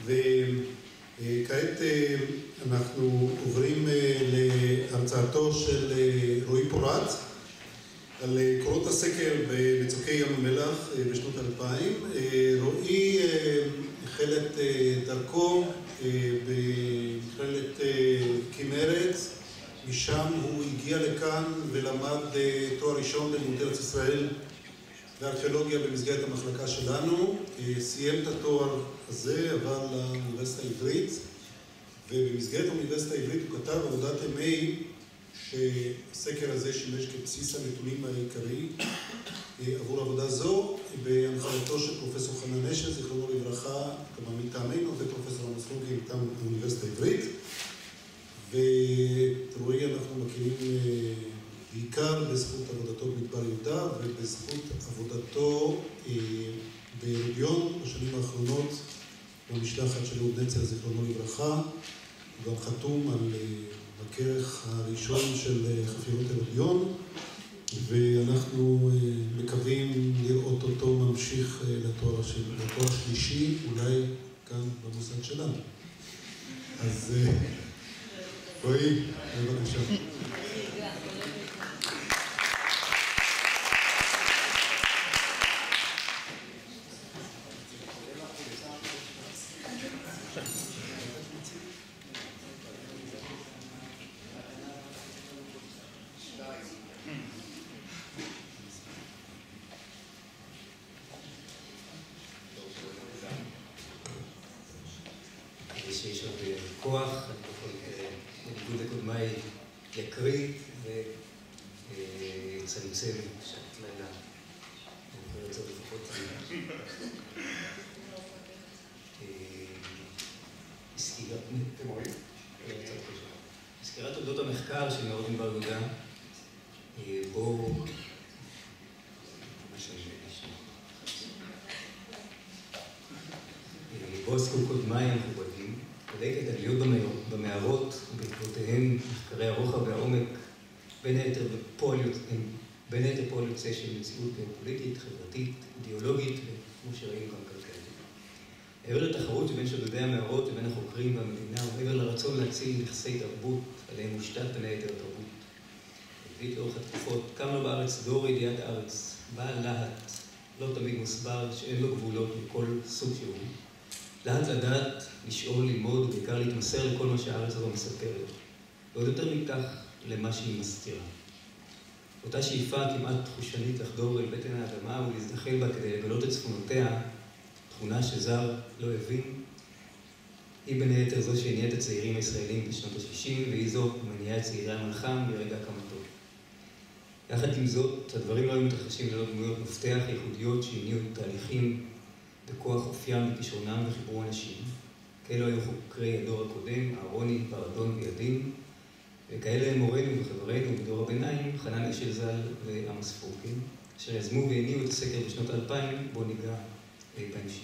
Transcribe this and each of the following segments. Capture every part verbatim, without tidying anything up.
וכעת אנחנו עוברים להרצאתו של רועי פורט על קורות הסקר במצוקי ים המלח בשנות אלפיים. רועי החל את דרכו במכללת כנרת, משם הוא הגיע לכאן ולמד תואר ראשון בלימודי ארץ ישראל וארכיאולוגיה במסגרת המחלקה שלנו. סיים את התואר הזה, עבר לאוניברסיטה העברית, ובמסגרת האוניברסיטה העברית הוא כתב עבודת אם איי, שהסקר הזה שימש כבסיס הנתונים העיקרי עבור עבודה זו, בהנחייתו של פרופסור חנן אשל, זיכרונו לברכה, כמה מטעמנו, ופרופסור עמוס רוגי מטעם האוניברסיטה העברית. ואת רועי אנחנו מכירים בעיקר בזכות עבודתו במדבר יהודה ובזכות עבודתו בהרודיון בשנים האחרונות במשלחת של אהוד נצר, זיכרונו לברכה. הוא גם חתום על הכרך הראשון של חפירות הרודיון, ואנחנו מקווים לראות אותו ממשיך לתואר שלישי, אולי כאן במוסד שלנו. אז רועי, בבקשה. שיש עוד כוח, אני יכול בניגוד לקודמיי יקריא ויצמצם שעת לילה. אני יכול לצור לפחות סקירת תולדות המחקר של מאור מדבר יהודה, בו בו עסקו קודמיי המכובדים, בודקת עליות במערות ובעקבותיהם מחקרי הרוחב והעומק, בין היתר פועל יוצא של מציאות פוליטית, חברתית, אידיאולוגית, וכמו שראינו גם כלכלית. מעבר לתחרות שבין שודדי המערות ובין החוקרים והמדינה, ומעבר לרצון להציל נכסי תרבות, עליהם מושתת בין היתר תרבות. הביא לאורך התקופות, קם לו בארץ דור ידיעת הארץ, בעל להט, לא תמיד מוסבר, שאין לו גבולות מכל סוג שהוא. להט לדעת, לשאול, ללמוד, ובעיקר להתמסר לכל מה שהארץ הזו מספרת. ועוד יותר מכך, למה שהיא מסתירה. אותה שאיפה כמעט תחושנית לחדור אל בטן האדמה ולהזדחל בה כדי לגלות את צפונותיה, תכונה שזר לא הבין, היא בין היתר זו שהניעה את הצעירים הישראלים בשנות ה-שישים, והיא זו מניעה את צעירי המלחם מרגע הקמתו. יחד עם זאת, הדברים לא היו מתרחשים ללא דמויות מפתח ייחודיות שהניעו תהליכים בכוח אופיים וכישרונם וחיברו אנשים. כאלו היו חוקרי הדור הקודם, אהרוני, ברדון וידין, וכאלה הם מורנו וחברינו בדור הביניים, חנן אשל ז"ל ועמוס פורקין, אשר יזמו והניעו את הסקר בשנות האלפיים, בו ניגע בהמשך.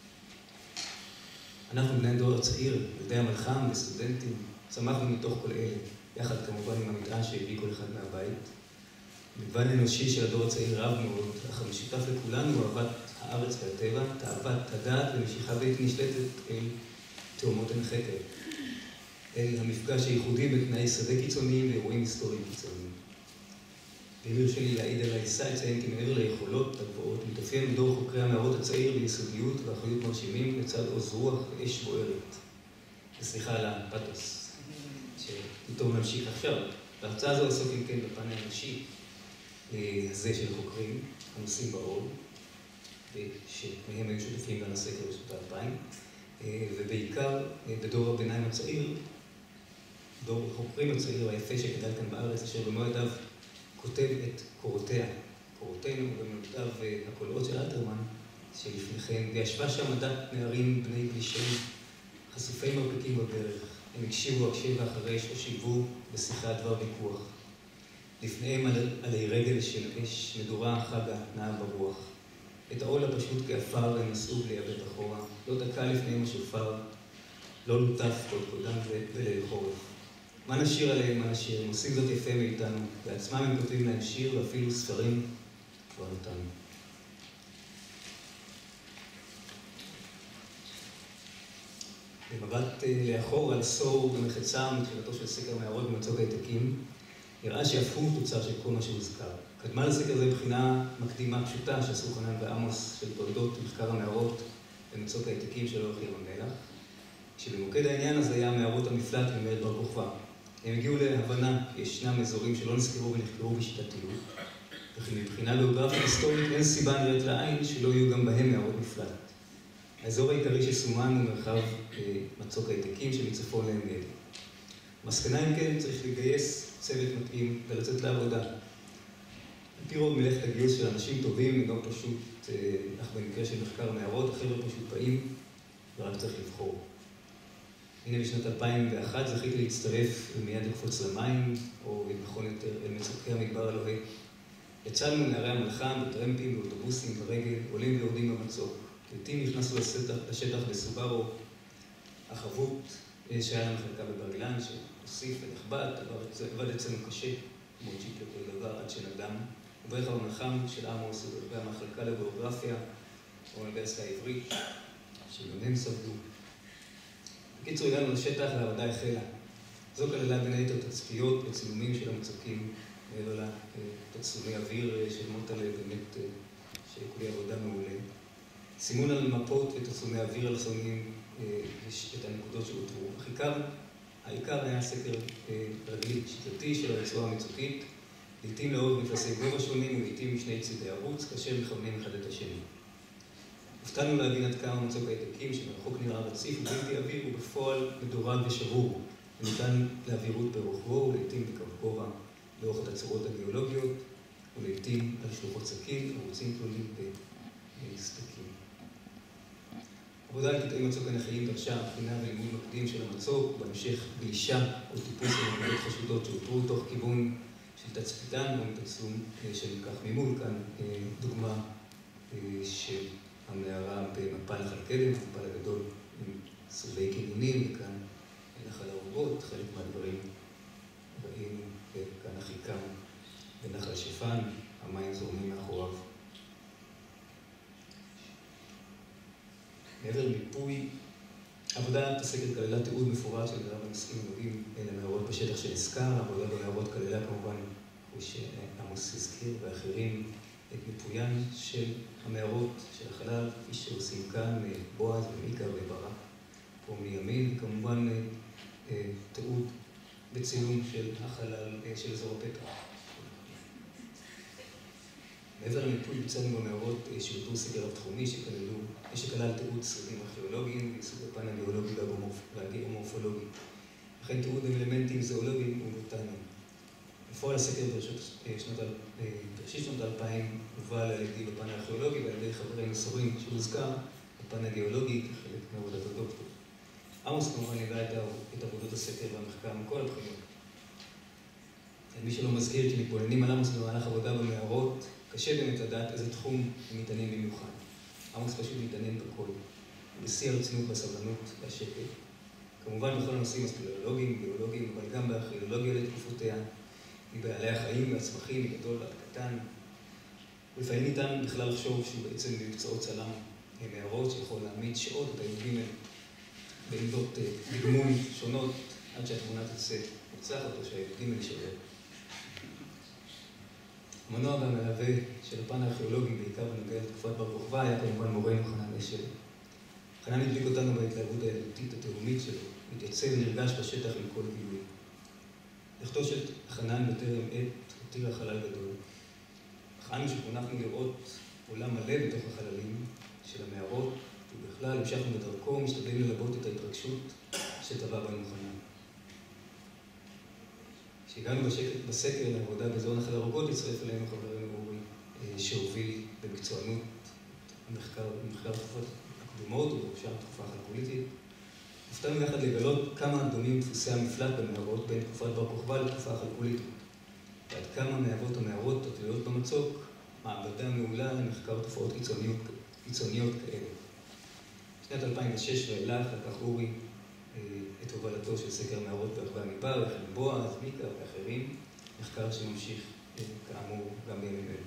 אנחנו בני הדור הצעיר, ילדי המלחם וסטודנטים, צמחנו מתוך כל אלה, יחד כמובן עם המטען שהביא כל אחד מהבית. מגוון אנושי של הדור הצעיר רב מאוד, אך המשותף לכולנו אהבת הארץ והטבע, תאוות הדעת ומשיכה בלתי נשלטת אל תאומות עין חקר, אל המפגש הייחודי בתנאי שדה קיצוניים ואירועים היסטוריים קיצוניים. ואם ירשה לי להעיד על העיסה, אציין כי מעבר ליכולות הגבוהות, מתאפיין דור חוקרי המערות הצעיר ביסודיות ואחריות מרשימים לצד עוז רוח ואש בוערת. וסליחה על הפתוס, שפתאום נמשיך עכשיו. וההרצאה הזו עוסק אם כן בפן האנושי הזה של החוקרים, הנושאים באור, שמהם היו שותפים גם לסקר בשנות האלפיים, ובעיקר בדור הביניים הצעיר, דור החוקרים הצעיר היפה שגדל כאן בארץ, אשר במו ידיו כותב את קורותיה, קורותינו, ובמילותיו הקולעות של אלתרמן, שלפניכם, וישבה שם עדת נערים בני גלישי, חשופי מרפקים בדרך, הם הקשיבו הקשב ואחרי שהושיבו בשיחת דבר ויכוח. לפניהם עלי רגל של אש מדורה חגה נעה ברוח. את העול הפשוט כאפר הם נסעו בלי יבט אחורה, לא דקה לפניהם השופר, לא לוטף עוד קודם וליל חורף. מה נשיר עליהם, מה נשיר? הם עושים זאת יפה מאיתנו, בעצמם הם כותבים להם שיר ואפילו ספרים כבר נתנו. במבט לאחור על עשור ומחצה מתחילתו של סקר מערות במצוק העתקים, נראה שאף הוא תוצר של כל מה שהוזכר. קדמה לסקר זה בחינה מקדימה פשוטה שעשו חנן ועמוס של תולדות מחקר המערות במצוק העתקים של אורך ים המלח, שבמוקד העניין הזה היה המערות המפלט ממרד בר כוכבא. הם הגיעו להבנה כי ישנם אזורים שלא נזכרו ונחקרו בשיטתיות, וכי מבחינה גיאוגרפית היסטורית אין סיבה נראית לעין שלא יהיו גם בהם מערות מפלט. האזור העיקרי שסומן הוא מרחב מצוק העתקים שמצפון לעין גדי. מסקנה אם כן צריך לגייס צוות מתאים ולצאת לעבודה. על פי רוב מלאכת הגיוס של אנשים טובים וגם פשוט, אך במקרה של מחקר מערות, החבר'ה פשוט באים ורק צריך לבחור. הנה בשנת אלפיים ואחת זכיתי להצטרף ומיד לקפוץ למים, או נכון יותר אל מצוקי המדבר הלוהה. יצאנו מנערי המלחם בטרמפים, באוטובוסים, ברגל, עולים ויורדים במצוק. לעתים נכנסנו לשטח, לשטח בסובארו, החבוט שהיה למחלקה בבר אילן, שהוסיף ונכבד, עבד אצלנו קשה, כמו ג'יפ לכל דבר, עד שנדם. וברכב המלחם של עמוס וברכבי המחלקה לגיאוגרפיה, באוניברסיטה העברית, שגם הם סבלו. בקיצור, הגענו לשטח והעבודה החלה. זו כללה בין היתר תצפיות וצילומים של המצוקים, ולא לתצלומי אוויר של מוטלה, באמת שכולי עבודה מעולה. סימון על מפות ותצלומי אוויר אלכסוניים את הנקודות שאותרו. העיקר, העיקר היה סקר רגלי שיטתי של הרצועה המצוקית, לעתים לאורך מפלסי גובה שונים ולעתים משני צידי ערוץ, כאשר מכוונים אחד את השני. הופתענו להבין עד כמה מצוק העתקים שמרחוק נראה רציף ובלתי אוויר ובפועל מדורג ושבור, וניתן לאווירות ברוחבו ולעתים בקו גובה לאורך התצורות הגיאולוגיות ולעתים על שלוחות סכין, ערוצים כלולים בסדקים. עבודה על קטעי מצוק הנחיים דרשה בחינה ולימוד מקדים של המצוק, בהמשך גלישה או טיפוס של נקודות חשודות שאותרו תוך כיוון של תצפיתן או מתצלום שנלקח ממול. כאן דוגמה של המערה במפל נחל קדם, המפל הגדול עם סולי קניונים, וכאן נחל האורות, חלק מהדברים ראינו, וכאן החיקם בנחל שפן, המים זורמים מאחוריו. מעבר למיפוי, עבודת הסקר כללה תיעוד מפורט של מרב הנושאים הנוגעים למערות בשטח שנזכר. העבודה במערות כללה כמובן, כפי שעמוס הזכיר ואחרים, את מיפוין של המערות של החלל, כפי שעושים כאן בועז ומיקה וברק פה מימין, וכמובן תיעוד בצילום של החלל של אזור הפתח. מעבר למיפוי ביצענו במערות שאותרו סקר רב-תחומי שכלל תיעוד שרידים ארכיאולוגיים ועיסוק בפן הגיאולוגי והגיאומורפולוגי, וכן תיעוד אלמנטים זואולוגיים ובוטניים. בפועל הסקר בראשית שנות אלפיים הובל על ידי בפן הארכיאולוגי ועל ידי חברי מסורים שהוזכר בפן הגיאולוגי כחלק מעבודת הדוקטור. עמוס כמובן ידע את עבודות הסקר והמחקר מכל הבחינות. מי שלא מזכיר כי מתבוננים על עמוס במהלך עבודה במערות, קשה באמת לדעת איזה תחום הם מתעניינים במיוחד. עמוס פשוט מתעניין בכל, בשיא הרצינות והסבלנות והשקט. כמובן בכל הנושאים הספילולוגיים, ביולוגיים, אבל גם בארכיאולוגיה לתקופותיה, מבעלי החיים והצמחים, מגדול ועד קטן. ולפעמים ניתן בכלל לחשוב שהוא בעצם במקצועות צלם מערות שיכול להעמיד שעות את היהודים האלה בעמדות דגמון שונות עד שהתמונה תצא מוצלחת או שהיהודים האלה יישאר. המנוע והמלווה של הפן הארכיאולוגי, בעיקר בנוגע לתקופת בר כוכבא, היה כמובן מורנו חנן אשל. חנן הדליק אותנו בהתלהבות הילדותית התהומית שלו, מתייצב ונרגש בשטח עם כל גילוי. לכתו של חנן בטרם עת הותיר החלל גדול. אך אנו שחונכנו לראות עולם מלא בתוך החללים של המערות, ובכלל המשכנו בדרכו ומשתדלים ללבות את ההתרגשות שטבע בנו חנן. כשהגענו בסקר לעבודה באזור נחל האורות, הצטרף אלינו חברנו אורי, שהוביל במקצוענות המחקר, במחקר תקופות הקדומות ובראשם התקופה החלקוליתית. הופתענו יחד לגלות כמה דומים דפוסי המפלט במערות בין תקופת בר כוכבא לתקופה החלקוליתית, ועד כמה מהוות המערות התלויות במצוק מעבדה מעולה למחקר תופעות קיצוניות, קיצוניות כאלה. בשנת אלפיים ושש ואילך לקח אורי את הובלתו של סקר מערות ברחבי המדבר, יחד עם בועז, מיקה ואחרים, מחקר שממשיך כאמור גם בימים אלו.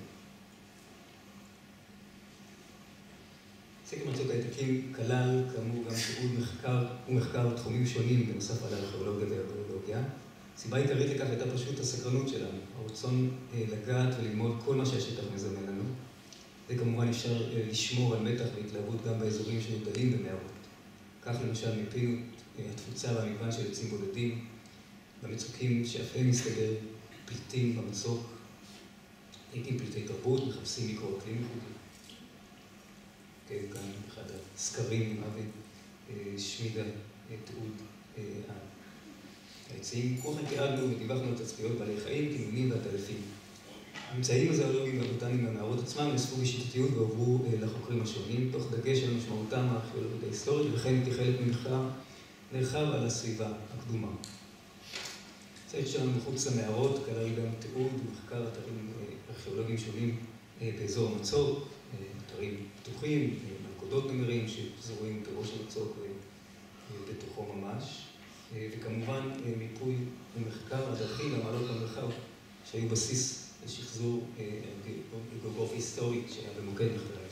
סקר מצוק העתקים כלל כאמור גם תיעוד מחקר מחקר ומחקר תחומים שונים בנוסף על הארכיאולוגיה והביולוגיה. הסיבה העיקרית לכך הייתה פשוט הסקרנות שלנו, הרצון לגעת וללמוד כל מה שהשטח מזמן לנו. זה כמובן אפשר לשמור על מתח והתלהבות גם באזורים שנגדלים במערות. כך למשל מיפינו התפוצה והמגוון של עצים בודדים, במצוקים שאף הם מסתבר פליטים במצוק, לעתים פליטי תרבות, מחפשים מיקרו-אקלים ייחודי. כן, כאן אחד הסקרים עם אבי שמידה תיעוד העצים. כמו כן תיעדנו ודיווחנו את תצפיות בעלי חיים, תמנונים ועטלפים. הממצאים הזואולוגיים והבוטניים מהמערות עצמם נאספו בשיטתיות והועברו לחוקרים השונים, תוך דגש על משמעותם הארכיאולוגית ההיסטורית, וכן כחלק ממחקר נרחב על הסביבה הקדומה. הצוות שלנו מחוץ למערות כלל גם תיעוד ומחקר אתרים ארכיאולוגיים שונים באזור המצוק, אתרים פתוחים, מלכודות נמרים שזורים בראש המצוק ובתוכו ממש, וכמובן מיפוי ומחקר הדרכים והמעלות במרחב שהיו בסיס לשחזור גיאוגרפי היסטורי שהיה במוקד מחקרים.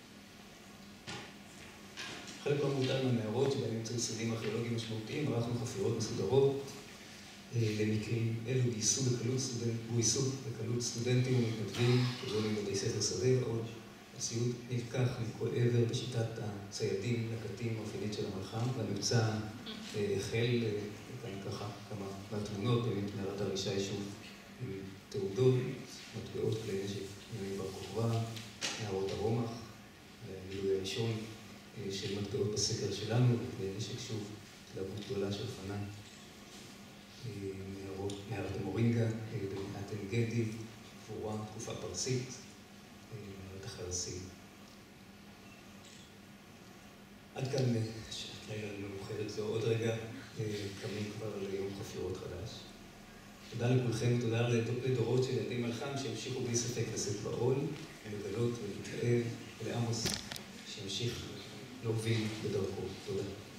חלק לא מבוטל מהמערות שבהם נמצאו שרידים ארכיאולוגיים משמעותיים, ערכנו חפירות מסודרות למקרים אלו גויסו בקלות סטודנטים ומתנדבים, כגון מבתי ספר שדה ועוד. הציוד נלקח מכל עבר בשיטת הציידים לקטים האופיינית של המלחם, והמבצע החל, כאן ככה כמה מהתמונות, באמת מערת הרישה יישוב עם תעודות, מטבעות כלי נשק בר כוכבא, נהרות הרומח, מילוי הראשון של מטבעות בסקר שלנו, וכלי נשק שוב, התלהבות גדולה של אופניים. מערת המורינגה, במדינת עין גדי, גבורה, תקופה פרסית, מערת החרסים. עד כאן שעת לילה מאוחרת זו, עוד רגע קמים כבר ליום חפירות חדש. תודה לכולכם, תודה לדורות של ילדי מלחם שהמשיכו בלי ספק לשאת בעול, לגלות ולהתאהב, ולעמוס שימשיך להוביל בדרכו. תודה.